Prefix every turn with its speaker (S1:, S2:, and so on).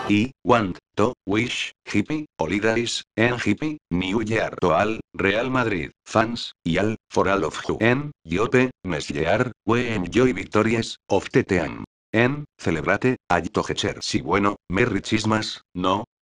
S1: I want to wish happy holidays and happy New Year to all Real Madrid fans y all for all of you en Yope, Meslier, we enjoy victories of the team. En celebrate, all together. Sí, bueno, Merry Christmas, no,